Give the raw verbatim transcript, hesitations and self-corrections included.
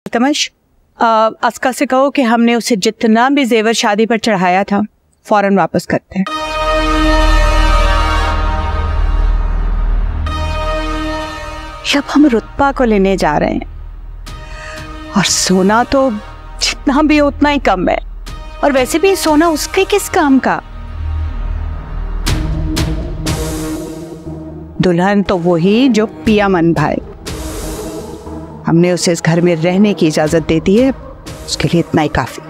तमश, अस्का से कहो कि हमने उसे जितना भी जेवर शादी पर चढ़ाया था फौरन वापस करते हैं। जब हम रुतबा को लेने जा रहे हैं और सोना तो जितना भी उतना ही कम है, और वैसे भी सोना उसके किस काम का। दुल्हन तो वही जो पिया मन भाए। हमने उसे इस घर में रहने की इजाजत दे दी है, उसके लिए इतना ही काफी।